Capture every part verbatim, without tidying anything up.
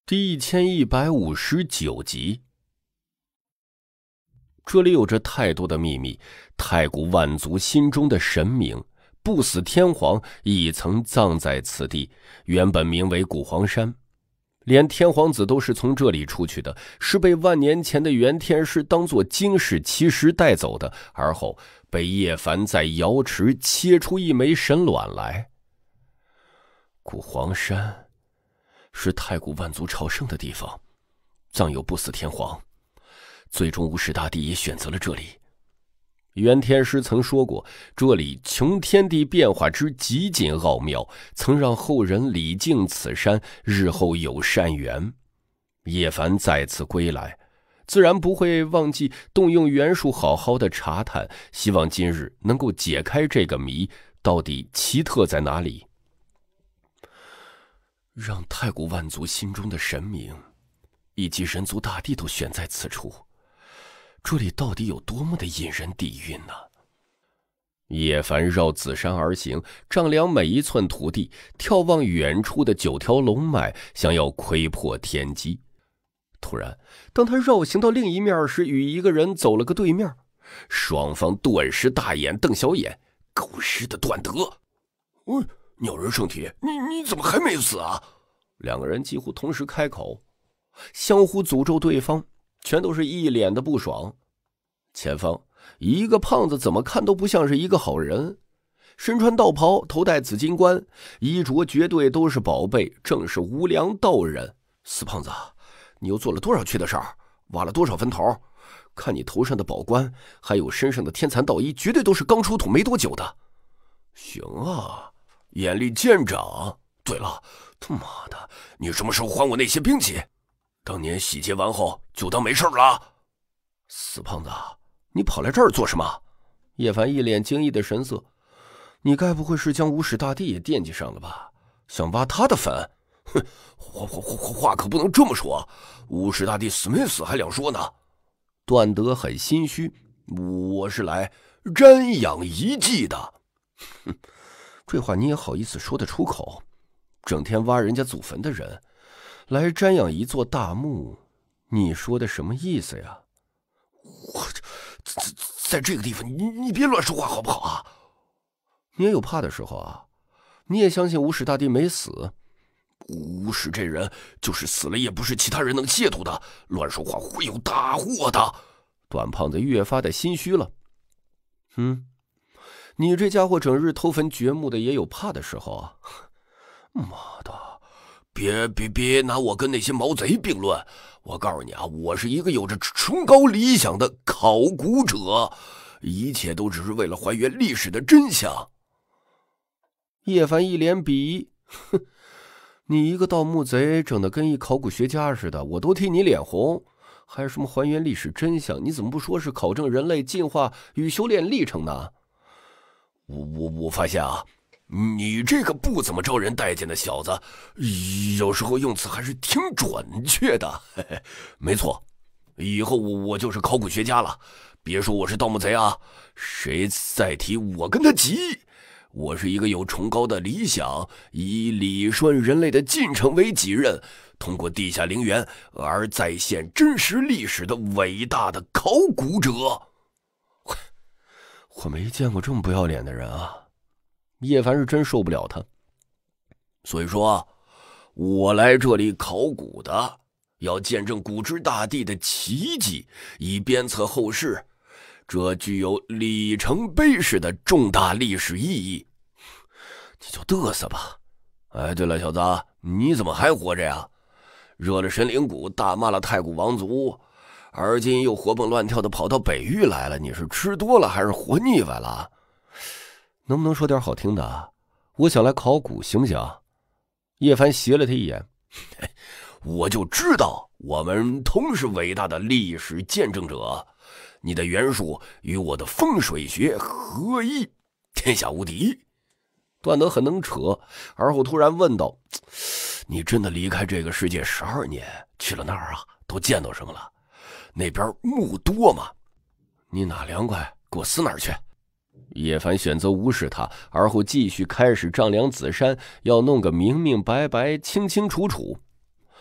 第一千一百五十九集。这里有着太多的秘密，太古万族心中的神明不死天皇亦曾葬在此地，原本名为古黄山。连天皇子都是从这里出去的，是被万年前的元天师当作惊世奇石带走的，而后被叶凡在瑶池切出一枚神卵来。古黄山是太古万族朝圣的地方，葬有不死天皇，最终无始大帝也选择了这里。元天师曾说过，这里穷天地变化之极尽奥妙，曾让后人礼敬此山，日后有善缘。叶凡再次归来，自然不会忘记动用元术好好的查探，希望今日能够解开这个谜，到底奇特在哪里？让太古万族心中的神明以及人族大帝都选在此处，这里到底有多么的引人底蕴呢？叶凡绕紫山而行，丈量每一寸土地，眺望远处的九条龙脉，想要窥破天机。突然，当他绕行到另一面时，与一个人走了个对面，双方顿时大眼瞪小眼。狗日的段德！ 喂，鸟人圣体，你你怎么还没死啊？ 两个人几乎同时开口，相互诅咒对方，全都是一脸的不爽。前方一个胖子怎么看都不像是一个好人，身穿道袍，头戴紫金冠，衣着绝对都是宝贝，正是无良道人。死胖子，你又做了多少缺的事儿，挖了多少坟头？看你头上的宝冠，还有身上的天蚕道衣，绝对都是刚出土没多久的。 行啊，眼力见长。对了，他妈的，你什么时候还我那些兵器？当年洗劫完后就当没事了。 死胖子，你跑来这儿做什么？叶凡一脸惊异的神色。你该不会是将无始大帝也惦记上了吧？想挖他的坟？ 哼，话话话话可不能这么说，无始大帝死没死还两说呢。 段德很心虚， 我是来瞻仰遗迹的。 哼，这话你也好意思说得出口？整天挖人家祖坟的人，来瞻仰一座大墓，你说的什么意思呀？ 我在在这个地方，你你别乱说话好不好啊？ 你也有怕的时候啊！你也相信无始大帝没死？ 无始这人就是死了，也不是其他人能亵渎的，乱说话会有大祸的。 段胖子越发的心虚了。嗯，你这家伙整日偷坟掘墓的，也有怕的时候啊！ 妈的，别别别拿我跟那些毛贼并论！我告诉你啊，我是一个有着崇高理想的考古者，一切都只是为了还原历史的真相。 叶凡一脸鄙夷，哼，你一个盗墓贼整得跟一考古学家似的，我都替你脸红。还有什么还原历史真相？你怎么不说是考证人类进化与修炼历程呢？ 我我我发现啊，你这个不怎么招人待见的小子，有时候用词还是挺准确的。嘿嘿，没错，以后我我就是考古学家了。别说我是盗墓贼啊，谁再提我跟他急。我是一个有崇高的理想，以理顺人类的进程为己任，通过地下陵园而再现真实历史的伟大的考古者。 我没见过这么不要脸的人啊！叶凡是真受不了他。 所以说，我来这里考古的，要见证古之大帝的奇迹，以鞭策后世。这具有里程碑式的重大历史意义。 你就嘚瑟吧。 哎，对了，小子，你怎么还活着呀？惹了神灵谷，大骂了太古王族，而今又活蹦乱跳的跑到北域来了，你是吃多了还是活腻歪了？ 能不能说点好听的？我想来考古，行不行？叶凡斜了他一眼。 我就知道我们同是伟大的历史见证者。你的元术与我的风水学合一，天下无敌。 段德很能扯，而后突然问道： 你真的离开这个世界十二年，去了那儿啊？都见到什么了？那边墓多吗？ 你哪凉快，给我死哪儿去！叶凡选择无视他，而后继续开始丈量紫山，要弄个明明白白、清清楚楚。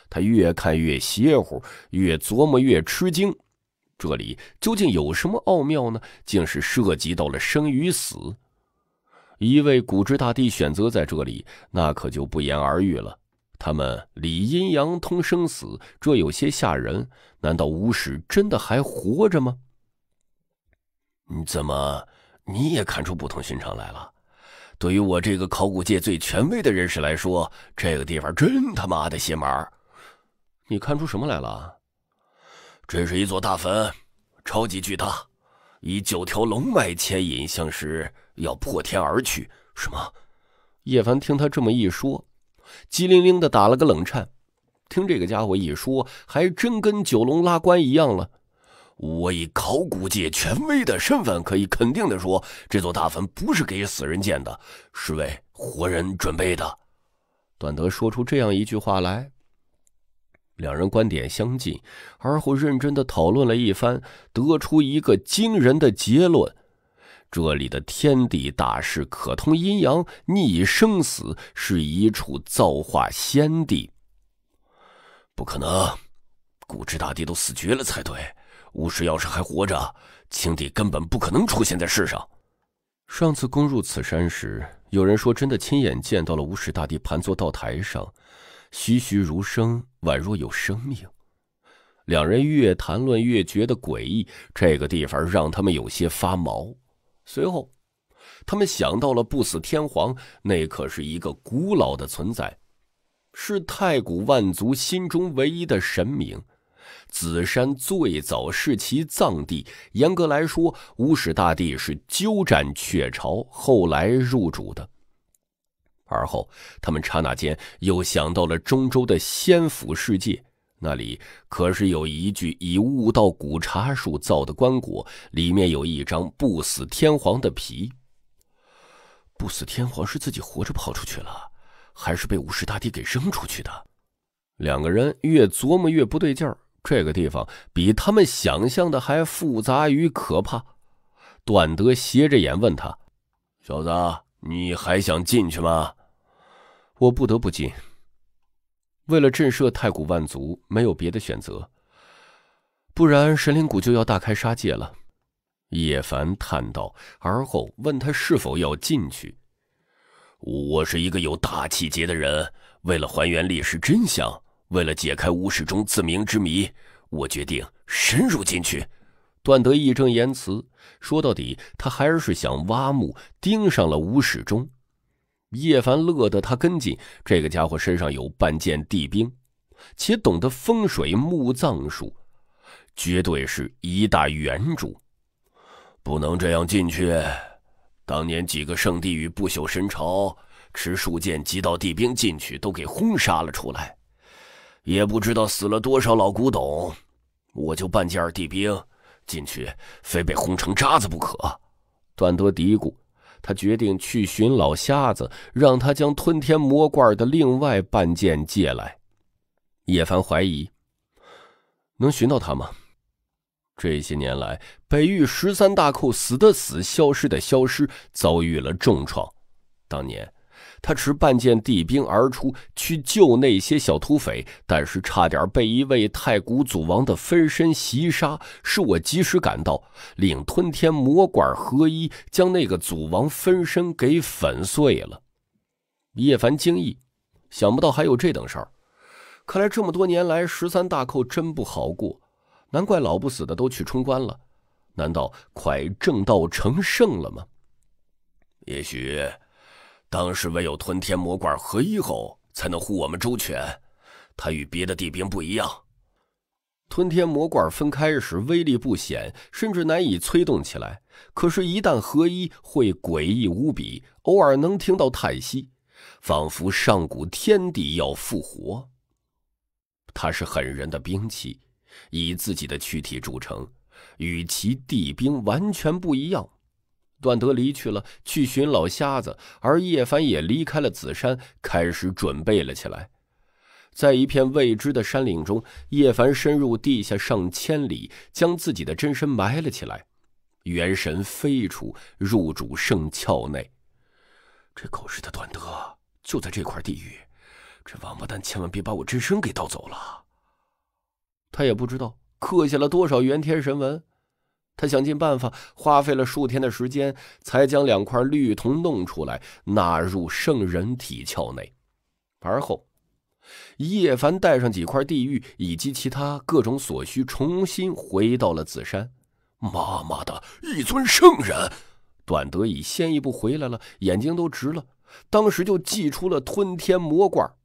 他越看越邪乎，越琢磨越吃惊。这里究竟有什么奥妙呢？竟是涉及到了生与死。一位古之大帝选择在这里，那可就不言而喻了。他们理阴阳通生死，这有些吓人。难道巫师真的还活着吗？ 怎么你也看出不同寻常来了？对于我这个考古界最权威的人士来说，这个地方真他妈的邪门。 你看出什么来了？ 这是一座大坟，超级巨大，以九条龙脉牵引，像是要破天而去。什么？ 叶凡听他这么一说，机灵灵的打了个冷颤。听这个家伙一说，还真跟九龙拉关一样了。 我以考古界权威的身份，可以肯定的说，这座大坟不是给死人建的，是为活人准备的。 段德说出这样一句话来，两人观点相近，而后认真的讨论了一番，得出一个惊人的结论：这里的天地大势，可通阴阳，逆生死，是一处造化仙地。 不可能，古之大帝都死绝了才对。巫师要是还活着，青帝根本不可能出现在世上。 上次攻入此山时，有人说真的亲眼见到了巫师大帝盘坐道台上，栩栩如生，宛若有生命。两人越谈论越觉得诡异，这个地方让他们有些发毛。随后他们想到了不死天皇，那可是一个古老的存在，是太古万族心中唯一的神明。紫山最早是其葬地，严格来说，巫始大帝是鸠占鹊巢，后来入主的。而后他们刹那间又想到了中州的仙府世界，那里可是有一具以悟道古茶树造的棺椁，里面有一张不死天皇的皮。不死天皇是自己活着跑出去了，还是被巫始大帝给扔出去的？两个人越琢磨越不对劲儿。这个地方比他们想象的还复杂与可怕。段德斜着眼问他： 小子，你还想进去吗？ 我不得不进。为了震慑太古万族，没有别的选择，不然神灵谷就要大开杀戒了。叶凡叹道，而后问他是否要进去。 我是一个有大气节的人，为了还原历史真相，为了解开巫史中自明之谜，我决定深入进去。 段德义正言辞，说到底他还是想挖墓，盯上了巫史中。叶凡乐得他跟进，这个家伙身上有半件地兵，且懂得风水墓葬术，绝对是一大原主。 不能这样进去，当年几个圣地与不朽神朝持数件极道地兵进去，都给轰杀了出来，也不知道死了多少老古董，我就半件地兵进去，非被轰成渣子不可。 段德嘀咕，他决定去寻老瞎子，让他将吞天魔罐的另外半件借来。叶凡怀疑，能寻到他吗？这些年来，北域十三大寇死的死，消失的消失，遭遇了重创。当年他持半件地兵而出，去救那些小土匪，但是差点被一位太古祖王的分身袭杀，是我及时赶到，令吞天魔罐合一，将那个祖王分身给粉碎了。叶凡惊异，想不到还有这等事儿。看来这么多年来，十三大寇真不好过，难怪老不死的都去冲关了。难道快正道成圣了吗？ 也许当时唯有吞天魔罐合一后，才能护我们周全。它与别的地兵不一样。 吞天魔罐分开时威力不显，甚至难以催动起来，可是一旦合一，会诡异无比，偶尔能听到叹息，仿佛上古天地要复活。它是狠人的兵器，以自己的躯体铸成，与其地兵完全不一样。段德离去了，去寻老瞎子，而叶凡也离开了紫山，开始准备了起来。在一片未知的山岭中，叶凡深入地下上千里，将自己的真身埋了起来，元神飞出，入主圣窍内。这狗日的段德就在这块地域， 这王八蛋千万别把我真身给盗走了。 他也不知道刻下了多少元天神纹，他想尽办法，花费了数天的时间，才将两块绿铜弄出来，纳入圣人体鞘内。而后叶凡带上几块地玉以及其他各种所需，重新回到了紫山。 妈妈的，一尊圣人！ 段德已先一步回来了，眼睛都直了，当时就祭出了吞天魔罐。